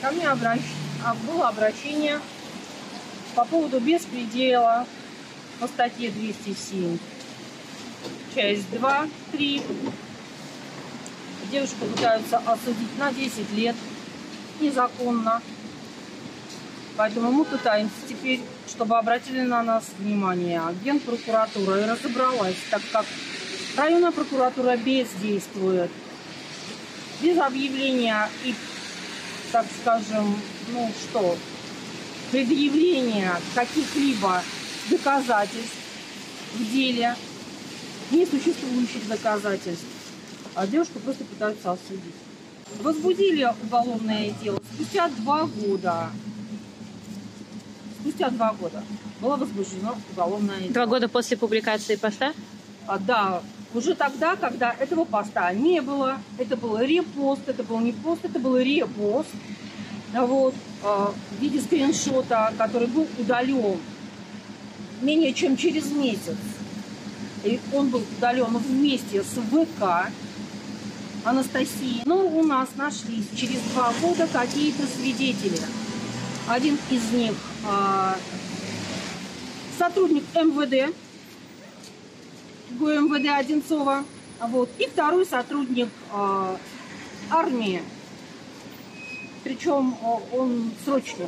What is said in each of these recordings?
ко мне было обращение по поводу беспредела по статье 207, часть 2, 3. Девушку пытаются осудить на 10 лет незаконно. Поэтому мы пытаемся теперь, чтобы обратили на нас внимание Генпрокуратура и разобралась, так как районная прокуратура бездействует. Без объявления и, так скажем, предъявления каких-либо доказательств в деле, несуществующих доказательств, а девушку просто пытаются осудить. Возбудили уголовное дело спустя 2 года. Спустя 2 года было возбуждено уголовное дело. 2 года после публикации поста? Да, уже тогда, когда этого поста не было. Это был репост, это был не пост, это был репост. Вот, в виде скриншота, который был удален менее чем через месяц. И он был удален вместе с ВК Анастасии. Но у нас нашлись через 2 года какие-то свидетели. Один из них сотрудник МВД, ГУМВД Одинцова, вот, и второй сотрудник армии, причем он срочник.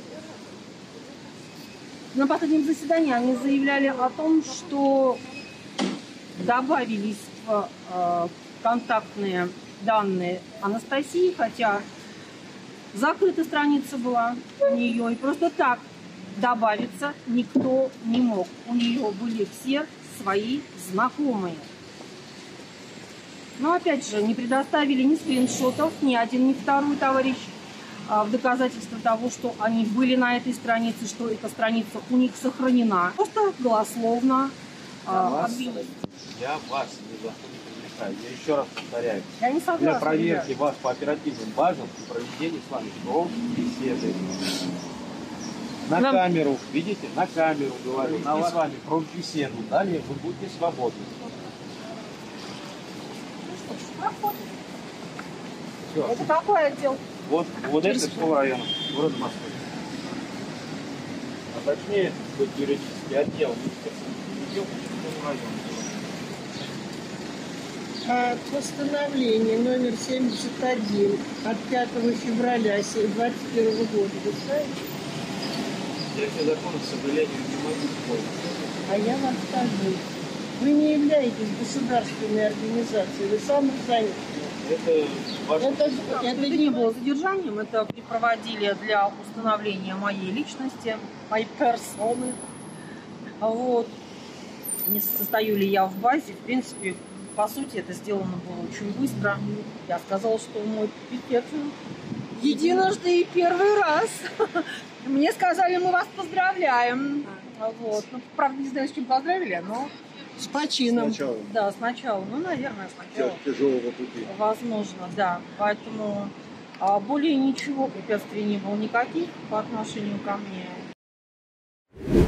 На последнем заседании они заявляли о том, что добавились в контактные данные Анастасии, хотя закрыта страница была у нее, и просто так добавиться никто не мог. У нее были все свои знакомые. Но опять же, не предоставили ни скриншотов, ни один, ни второй товарищ в доказательство того, что они были на этой странице, что эта страница у них сохранена. Просто голословно обвинили. Я вас ни за что не привлекаю. Я еще раз повторяю. Я не согласна. Для проверки вас по оперативным базам и проведения с вами беседы. На камеру, видите, на камеру говорю, и с вами беседу. Далее вы будете свободны. Все. Это какой отдел? Вот это Тверского района, город Москвы. А точнее, будет юридический отдел Тверского района. Постановление номер 71 от 5 февраля 2021 года. Вы знаете? Я все законы, к сожалению, не могу исполнить. А я вам скажу. Вы не являетесь государственной организацией, вы самозанятый. Это не было задержанием, это припроводили для установления моей личности, моей персоны. Вот. Не состою ли я в базе, в принципе, по сути, это сделано было очень быстро. Я сказала, что мой пикет единожды и первый раз. Мне сказали, мы вас поздравляем. Вот. Ну, правда, не знаю, с чем поздравили, но... С почином. Сначала. Да, сначала. Ну, наверное, сначала. Тяжелого пути. Возможно, да. Поэтому более ничего препятствий не было никаких по отношению ко мне.